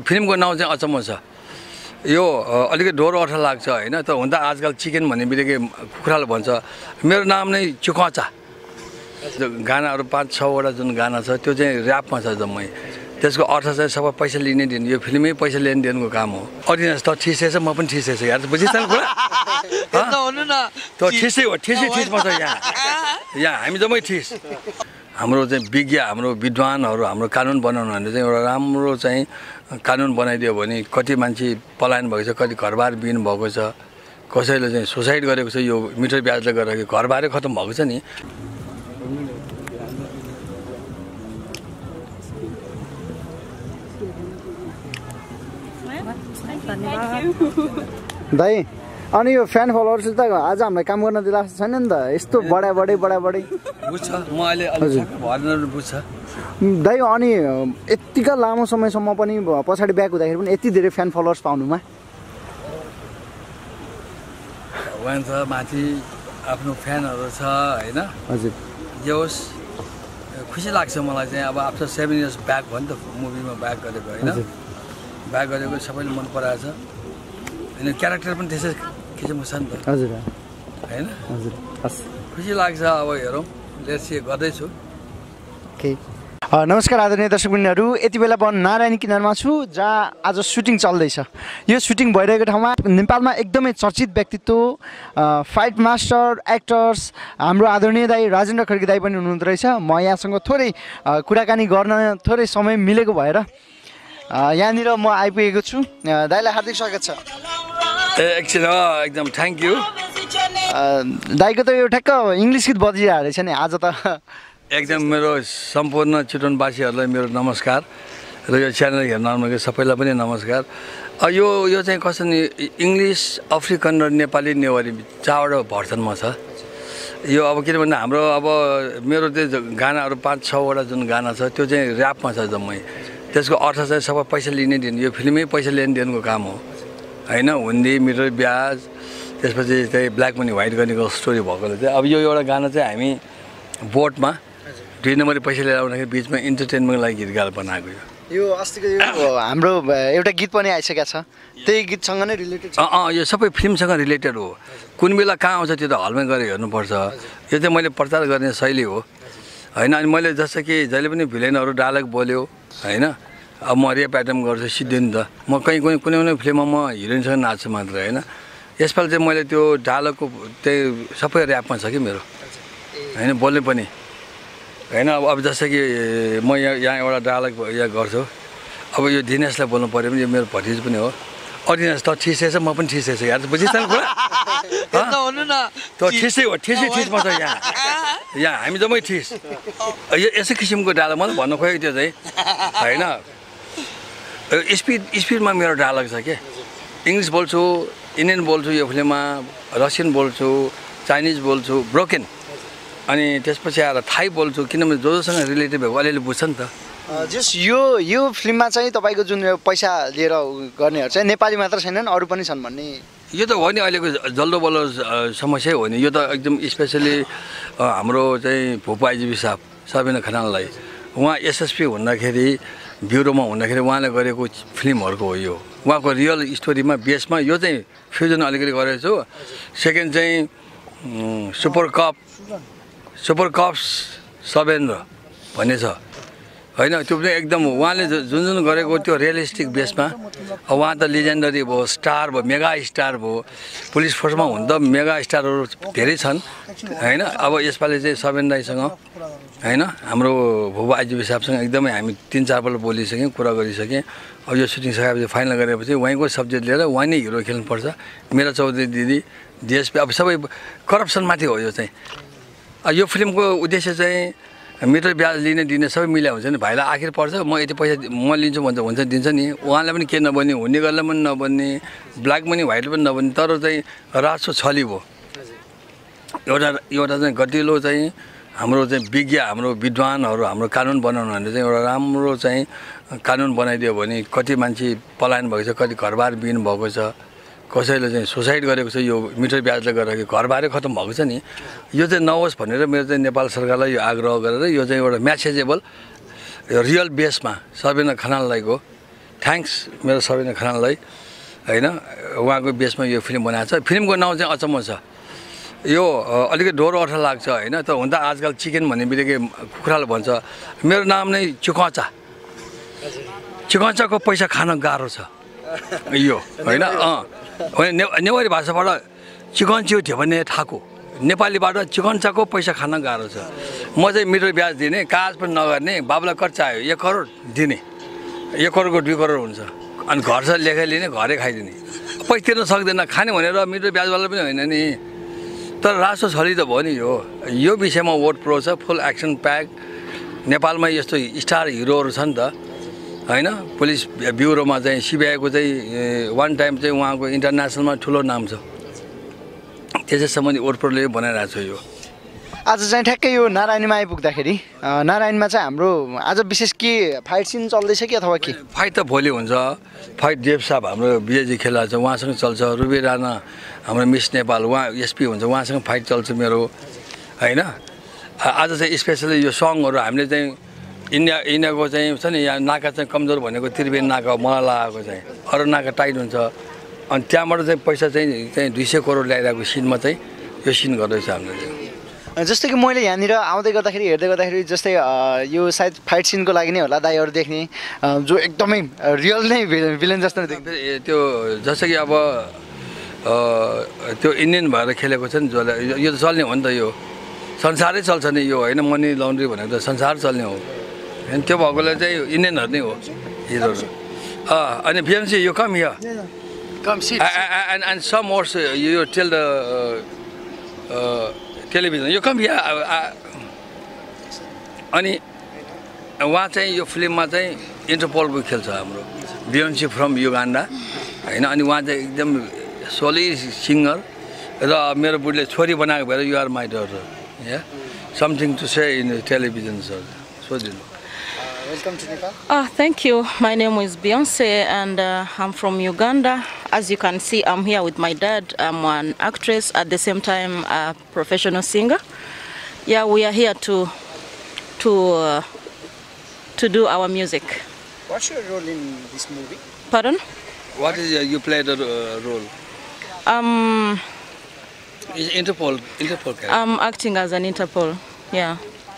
फिल्मको नाउँ चाहिँ अचम्म छ। यो अलिकति डोरो अठा लाग्छ होइन, तर हुन त आजकल चिकन भन्ने बित्तिकै कुखुराले भन्छ। मेरो नाम नै चुकचा। गानाहरू 5-6वटा जुन गाना छ त्यो चाहिँ ऱ्यापमा छ जम्मै। त्यसको अर्थ चाहिँ सबै पैसा लिने दिनु, यो फिल्मै पैसा लिने दिनुको काम हो। अडियन्स त ठिसै छ, म पनि ठिसै छु यार, बुझिस् न कुरा? त्यो ठिसै हो, ठिसमा छ यहाँ हामी जम्मै ठिस। हाम्रो चाहिँ विज्ञ, हाम्रो विद्वानहरू, हाम्रो कानुन बनाउनु भने चाहिँ एउटा राम्रो चाहिँ कानुन बनाइदियो भने कति मान्छे पलायन भएको छ, कति घरबार बिन भएको छ, कसैले चाहिँ सुसाइड गरेको छ यो मिटर ब्याजले गर्दाखेरि घरबारै खतम भएको छ नि। दाइ अनि यो फ्यान फलोवर्स त आज हामीलाई काम गर्न दिला छैन नि त, यस्तो बढाइ बुझ्छ। म अहिले भर्न बुझ्छ दाइ। अनि यतिका लामो समयसम्म पनि पछाडि ब्याक हुँदाखेरि पनि यति धेरै फ्यान फलोवर्स पाउनुमा भगवान् छ, माथि आफ्नो फ्यानहरू छ होइन। हजुर जे होस् खुसी लाग्छ मलाई चाहिँ। अब आफ्टर 7 years ब्याक भयो नि त मुभीमा ब्याक गरेको होइन, ब्याक गरेको सबैले मन पराएछ होइन। क्यारेक्टर पनि त्यसै किसिमको छ नि त। हजुर होइन हजुर, हस् खुसी लाग्छ। अब हेरौँ, लेट्स सी, गर्दैछु। ओके, नमस्कार आदरणीय दर्शकवृन्दहरू, यति बेला म नारायणी किनारमा छु जहाँ आज सुटिङ चल्दैछ। यो सुटिङ भइरहेको ठाउँमा नेपालमा एकदमै चर्चित व्यक्तित्व, फाइट मास्टर, एक्टर्स हाम्रो आदरणीय दाई राजेन्द्र खड्के दाई पनि हुनुहुँदो रहेछ। म यहाँसँग थोरै कुराकानी गर्न थोरै समय मिलेको भएर यहाँनिर म आइपुगेको छु। दाइलाई हार्दिक स्वागत छ। एकछिन एकदम थ्याङ्क यू। दाइको त यो ठ्याक्क इङ्ग्लिस गीत बजिरहेको रहेछ नि आज त। एकदम मेरो सम्पूर्ण चितवनवासीहरूलाई मेरो नमस्कार र यो च्यानल हेर्न आउनुको सबैलाई पनि नमस्कार। यो चाहिँ कसो नि इङ्ग्लिस, अफ्रिकन र नेपाली नेवारी चारवटा भर्सनमा छ यो। अब किनभने हाम्रो अब मेरो त्यो गानाहरू 5-6वटा जुन गाना छ त्यो चाहिँ ऱ्यापमा छ जम्मै। त्यसको अर्थ चाहिँ सबै पैसा लिने दिनु, यो फिल्मै पैसा लिने दिनुको काम हो होइन। हुन्डी, मिटर ब्याज, त्यसपछि चाहिँ ब्ल्याक मनी व्हाइट गर्नेको स्टोरी भएकोले चाहिँ अब यो एउटा गाना चाहिँ हामी बोटमा 2 नम्बरी पैसा लिएर आउँदाखेरि बिचमा इन्टरटेनमेन्टको लागि गीत गाएर बनाएको यो अस्तिको हाम्रो एउटा गीत पनि आइसकेको छ, त्यही गीतसँग नै रिलेटेड छ। यो सबै फिल्मसँग रिलेटेड हो। कुन बेला कहाँ आउँछ त्यो त हलमै गएर हेर्नुपर्छ। यो चाहिँ मैले प्रचार गर्ने शैली हो होइन। अनि मैले जस्तो कि जहिले पनि भिलेनहरू डायलग बोल्यो होइन, अब म रेप आइटम गर्छु सिद्धि नि त। म कुनै फिल्ममा म हिरोइनसँग नाच्छु मात्र होइन। यसपालि चाहिँ मैले त्यो डायलगको त्यही सबै ऱ्यापमा छ कि मेरो होइन, बोल्ने पनि होइन। अब जस्तो कि म यहाँ एउटा डायलग गर्छु, अब यो दिनेशलाई बोल्नु पऱ्यो भने यो मेरो भतिज पनि हो। अडियन्स त ठिसै छ, म पनि ठिसै छु यार, बुझिस् न कुरा? त्यो ठिसै हो, ठिसमा छ यहाँ हामी जम्मै ठिस। यो यसै किसिमको डायलग मलाई भन्नु खोजेको त्यो चाहिँ होइन। स्पिडमा मेरो डायलग छ के। इङ्ग्लिस बोल्छु, इन्डियन बोल्छु यो फिल्ममा, रसियन बोल्छु, चाइनिज बोल्छु, ब्रोकेन, अनि त्यसपछि आएर थाई बोल्छु। किनभने जोसँग रिलेटेड भएको अलिअलि बुझ्छ नि त। जस यो फिल्ममा चाहिँ तपाईँको जुन पैसा लिएर गर्नेहरू चाहिँ नेपाली मात्र छैनन्, अरू पनि छन् भन्ने यो त हो नि। अहिलेको जल्दो बल्दो समस्या हो नि यो त। एकदम स्पेसली हाम्रो चाहिँ भुपा आइजिपी साहब सबिना खनाललाई, उहाँ एसएसपी हुँदाखेरि, ब्युरोमा हुँदाखेरि उहाँले गरेको फिल्महरूको हो यो। उहाँको रियल स्टोरीमा बेसमा यो चाहिँ फ्युजन अलिकति गरेको छु। सेकेन्ड चाहिँ सुपर कप्स सवेन्द्र भन्ने छ होइन। त्यो पनि एकदम उहाँले जुन गरेको त्यो रियलिस्टिक बेसमा। उहाँ त लिजेन्डरी भयो, स्टार भयो, मेगा स्टार भयो। पुलिस फोर्समा हुन त मेगा स्टारहरू धेरै छन् होइन। अब यसपालि चाहिँ सवेन दाईसँग होइन, हाम्रो भुवा आइजिपी साहबसँग एकदमै हामी 3-4 पल्ट बोलिसक्यौँ, कुरा गरिसकेँ। अब यो सुटिङ सकेपछि फाइनल गरेपछि उहाँको सब्जेक्ट लिएर उहाँ नै हिरो खेल्नुपर्छ। मेरा चौधरी दिदी, डिएसपी, अब सबै करप्सनमाथि हो यो चाहिँ। यो फिल्मको उद्देश्य चाहिँ मिटर ब्याज दिने सबै मिल्या हुन्छ नि। भाइलाई आखिर पर्छ, म यति पैसा म लिन्छु भन्छ, हुन्छ दिन्छ नि। उहाँलाई पनि के नबन्ने, हुने गर्दा पनि नबन्ने, ब्ल्याक मनी व्हाइट पनि नबन्ने, तर चाहिँ राजो छली भयो। एउटा चाहिँ गतिलो चाहिँ हाम्रो चाहिँ विज्ञ, हाम्रो विद्वानहरू, हाम्रो कानुन बनाउनु भने चाहिँ एउटा राम्रो चाहिँ कानुन बनाइदियो भने कति मान्छे पलायन भएको छ, कति घरबार बिन भएको छ, कसैले चाहिँ सुसाइड गरेको छ यो मिटर ब्याजले गर्दाखेरि घरबारै खतम भएको छ नि। यो चाहिँ नहोस् भनेर मेरो चाहिँ नेपाल सरकारलाई यो आग्रह गरेर यो चाहिँ एउटा म्यासेजेबल रियल बेसमा सबिना खनाललाईको थ्याङ्क्स मेरो सबिना खनाललाई होइन उहाँको बेसमा यो फिल्म बनाएको छ। फिल्मको नाउँ चाहिँ अचम्म छ। यो अलिकति डोरो अठा लाग्छ होइन, तर हुन त आजकल चिकन भन्ने बित्तिकै कुखुराले भन्छ। मेरो नाम नै चिकचा। चिकचाको पैसा खान गाह्रो छ यो होइन। नेवारी भाषाबाट चिकन च्यु थियो भने ठाकु, नेपालीबाट चिकन्चाको पैसा खान गाह्रो छ। म चाहिँ मिटर ब्याज दिने, काज पनि नगर्ने, बाबुलाई कति चाहियो 1 करोड दिने, 1 करोडको 2 करोड हुन्छ। अनि घर छ लेखाइ लिने, घरै खाइदिने, पैसा तिर्न सक्दैन खाने भनेर मिटर ब्याजवाला पनि होइन नि। तर राष्ट्र छली त भयो नि यो विषयमा वोट प्रो छ, फुल एक्सन प्याक। नेपालमा यस्तो स्टार हिरोहरू छन् त होइन। पुलिस ब्युरोमा चाहिँ सिबिआईको चाहिँ वान टाइम चाहिँ उहाँको इन्टरनेसनलमा ठुलो नाम छ। त्यसैसम्म वोट प्रोले बनाइरहेको छ यो। आज चाहिँ ठ्याक्कै यो नारायणीमा आइपुग्दाखेरि नारायणमा चाहिँ हाम्रो आज विशेष के फाइट सिन चल्दैछ कि अथवा के? फाइट त भोलि हुन्छ। फाइट देव साहब हाम्रो बिएजी खेला छ, उहाँसँग चल्छ। रुबी राणा हाम्रो मिस नेपाल, उहाँ एसपी हुन्छ, उहाँसँग फाइट चल्छ मेरो होइन। आज चाहिँ स्पेसली यो सङहरू हामीले चाहिँ इन्डियाको चाहिँ छ नि, यहाँ नाका चाहिँ कमजोर भनेको त्रिवेणी नाका मलाई लगाएको चाहिँ, अरू नाका टाइट हुन्छ। अनि त्यहाँबाट चाहिँ पैसा चाहिँ 200 करोड ल्याइरहेको सिनमा चाहिँ यो सिन गर्दैछ हामीले चाहिँ। जस्तो कि मैले यहाँनिर आउँदै गर्दाखेरि हेर्दै गर्दाखेरि जस्तै यो सायद फाइट सिनको लागि नै होला दाइहरू देख्ने, जो एकदमै रियल नै भिलेन जस्तो देख्छ। त्यो जस्तो कि अब त्यो इन्डियन भएर खेलेको छ नि जसले, यो त चल्ने हो नि त, यो संसारै चल्छ नि यो होइन। मनी लन्ड्री भनेको त संसार चल्ने हो होइन। त्यो भएकोले चाहिँ इन्डियनहरू नै हो हिरोहरू। अनि बिएमसी यो come here and some more you tell the television you come here अनि उहाँ चाहिँ यो फिल्ममा चाहिँ इन्टरपोलको खेल्छ हाम्रो बियोन्सी फ्रम युगान्डा होइन। अनि उहाँ चाहिँ एकदम सोलिड सिङ्गर र मेरो बुढीले छोरी बनाएको भएर यु आर माई डटर या something to say in television सोधिनु। Welcome to Nepal. Thank you. My name is Beyonce and I'm from Uganda. As you can see, I'm here with my dad. I'm an actress, at the same time a professional singer. Yeah, we are here to do our music. What's your role in this movie? Pardon? What is you played a role? Is Interpol character? I'm acting as an Interpol. Yeah.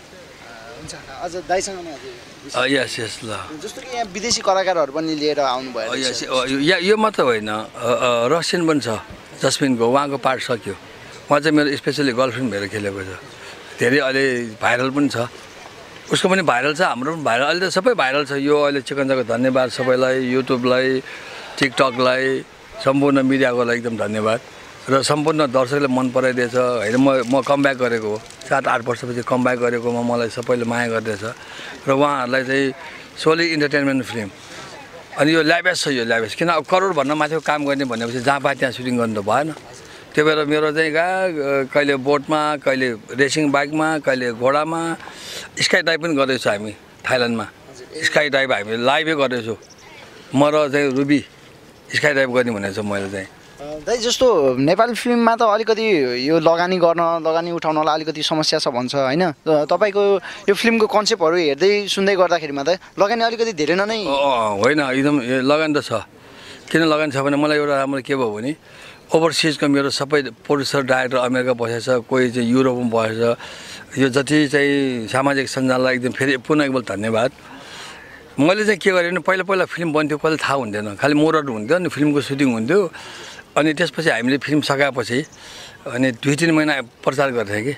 Yes, yes, ल। जस्तो कि यहाँ विदेशी कलाकारहरू पनि लिएर आउनु भयो। यस यो मात्र होइन, रसियन पनि छ जस्मिनको, उहाँको पार्ट सक्यो। उहाँ चाहिँ मेरो स्पेसली गर्लफ्रेन्ड भएर खेलेको छ। धेरै अहिले भाइरल पनि छ, उसको पनि भाइरल छ, हाम्रो पनि भाइरल। अहिले त सबै भाइरल छ यो। अहिले चिकनचाको धन्यवाद सबैलाई, युट्युबलाई, टिकटकलाई, सम्पूर्ण मिडियाको लागि एकदम धन्यवाद। र सम्पूर्ण दर्शकले मन पराइदिएछ होइन। म कमब्याक गरेको हो, 7-8 वर्षपछि कमब्याक गरेकोमा मलाई सबैले माया गर्दैछ। र उहाँहरूलाई चाहिँ सोली इन्टरटेनमेन्ट फिल्म। अनि यो ल्याबेस छ, यो ल्याबेस किन अब करोडभन्दा माथिको काम गर्ने भनेपछि जहाँ पाए त्यहाँ सुटिङ गर्नु त भएन। त्यो भएर मेरो चाहिँ कहिले बोटमा, कहिले रेसिङ बाइकमा, कहिले घोडामा, स्काई डाइभ पनि गर्दैछु हामी थाइल्यान्डमा। स्काई डाइभ हामी लाइभै गर्दैछु। म र चाहिँ रुबी स्काई डाइभ गर्ने भनेको छु मैले चाहिँ। दाइ जस्तो नेपाली फिल्ममा त अलिकति यो लगानी उठाउनलाई अलिकति समस्या छ भन्छ होइन। तपाईँको यो फिल्मको कन्सेप्टहरू हेर्दै सुन्दै गर्दाखेरिमा त लगानी अलिकति धेरै नै होइन, एकदम लगानी त छ। किन लगानी छ भने मलाई एउटा राम्रो के भयो भने ओभरसिजको मेरो सबै प्रोड्युसर डाइरेक्टर अमेरिका बसेछ, कोही चाहिँ युरोपमा बसेछ। यो जति चाहिँ सामाजिक सञ्जाललाई एकदम फेरि पुनः एकपल्ट धन्यवाद। मैले चाहिँ के गरेँ भने पहिला फिल्म बन्थ्यो, कहिले थाहा हुन्थेन, खालि मोरड हुन्थ्यो अनि फिल्मको सुटिङ हुन्थ्यो। अनि त्यसपछि हामीले फिल्म सकाएपछि अनि 2-3 महिना प्रचार गर्थेँ कि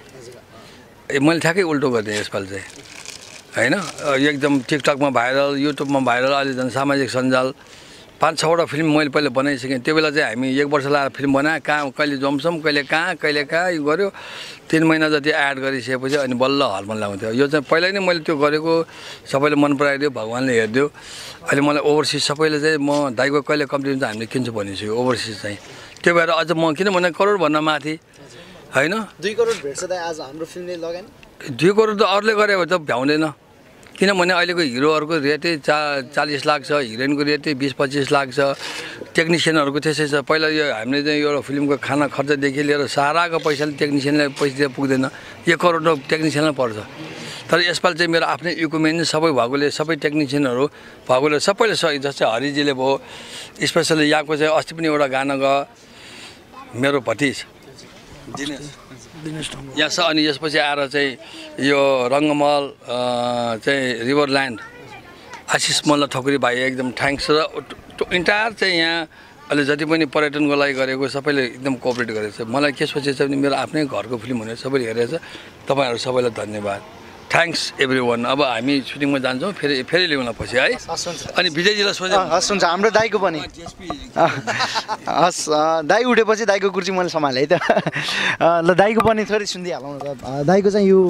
मैले ठ्याक्कै उल्टो गरिदिएँ यसपालि चाहिँ होइन। एकदम टिकटकमा भाइरल, युट्युबमा भाइरल, अहिले झन् सामाजिक सञ्जाल 5-6वटा फिल्म मैले पहिला बनाइसकेँ। त्यो बेला चाहिँ हामी 1 वर्ष लगाएर फिल्म बनाएँ, कहाँ कहिले जम्सम, कहिले कहाँ यो गऱ्यो। 3 महिना जति एड गरिसकेपछि अनि बल्ल हलमा ल्याउँथ्यो। यो चाहिँ पहिल्यै नै मैले त्यो गरेको, सबैले मन पराइदियो, भगवान्ले हेरिदियो। अहिले मलाई ओभरसिज सबैले चाहिँ म दाइको कहिले कम्ती हुन्छ हामीले किन्छु भनिसक्यो ओभरसिज चाहिँ। त्यो भएर अझ म किनभने करोडभन्दा माथि होइन। 2 करोड भेट्छ दाइ आज हाम्रो फिल्मले लगानी। 2 करोड त अरूले गरे भने त भ्याउँदैन। किनभने अहिलेको हिरोहरूको रेटै 40 लाख छ, हिरोइनको रेटै 20-25 लाख छ, टेक्निसियनहरूको त्यसै छ। पहिला यो हामीले चाहिँ एउटा फिल्मको खाना खर्चदेखि लिएर साराको पैसाले टेक्निसियनलाई पैसा पुग्दैन। 1 करोड टेक्निसियनलाई पर्छ। तर तर यसपालि चाहिँ मेरो आफ्नै इक्विपमेन्ट सबै भएकोले सबै टेक्निसियनहरू भएकोले सबैले सहयोग जस्तै हरिजीले भयो स्पेसली यहाँको चाहिँ अस्ति पनि एउटा गाना गयो मेरो भतिज यहाँ छ अनि यसपछि आएर चाहिँ यो रङ्गमहल चाहिँ रिभरल्यान्ड आशिष मल्ल ठकुरी भाइ एकदम थ्याङ्क्स र इन्टायर चाहिँ यहाँ अहिले जति पनि पर्यटनको लागि गरेको सबैले एकदम कोअपरेट गरेको छ मलाई के सोचेको छ भने मेरो आफ्नै घरको फिल्म हुने सबैले हेरेको छ तपाईँहरू सबैलाई धन्यवाद थ्याङ्क्स एभ्री वान अब हामी सुटिङमा जान्छौँ फेरि ल्याउँला पछि है अनि विजयजीलाई सोचे हस् हुन्छ हाम्रो दाइको पनि हस् दाइ उठेपछि दाइको कुर्सी मैले सम्हालेँ है त ल दाइको पनि थोरै सुनिदिइहालौँ न दाइको चाहिँ यो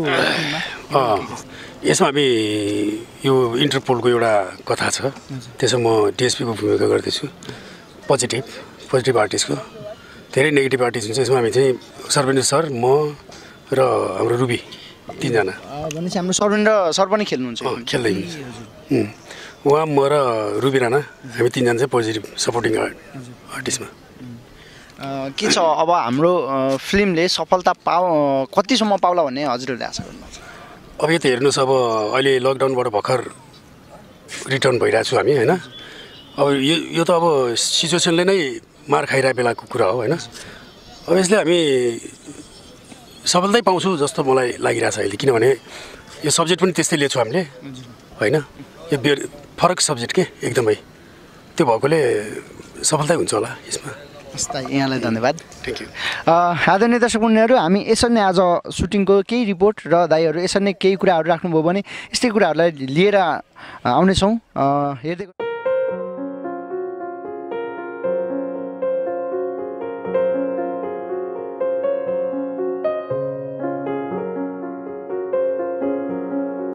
यसमा हामी यो इन्टरपोलको एउटा कथा छ त्यसमा म डिएसपीको भूमिका गर्दैछु पोजिटिभ आर्टिस्टको धेरै नेगेटिभ आर्टिस्ट हुन्छ यसमा हामी चाहिँ सर्वेन्द्र सर म र हाम्रो रुबी तीनजना भनेपछि हाम्रो सर्वेन्द्र सर पनि खेल्नुहुन्छ खेल्दै हुनुहुन्छ उहाँ म र रुबी राणा हामी तीनजना चाहिँ पोजिटिभ सपोर्टिङ आर्टिस्टमा के छ अब हाम्रो फिल्मले सफलता कतिसम्म पाउला भन्ने हजुरहरूले आशा गर्नुहुन्छ अब यो त हेर्नुहोस् अब अहिले लकडाउनबाट भर्खर रिटर्न भइरहेको छु हामी होइन अब यो त अब सिचुएसनले नै मार खाइरहेको बेलाको कुरा हो होइन अब यसले हामी सफलतै पाउँछु जस्तो मलाई लागिरहेको छ अहिले किनभने यो सब्जेक्ट पनि त्यस्तै लिएछौँ हामीले होइन यो फरक सब्जेक्ट के एकदमै त्यो भएकोले सफलतै हुन्छ होला यसमा हस् दाइ यहाँलाई धन्यवाद थ्याङ्क यू आदरणीय दर्शकवृन्दहरू हामी यसरी नै आज सुटिङको केही रिपोर्ट र दाइहरू यसरी नै केही कुराहरू राख्नुभयो भने यस्तै कुराहरूलाई लिएर आउनेछौँ हेर्दै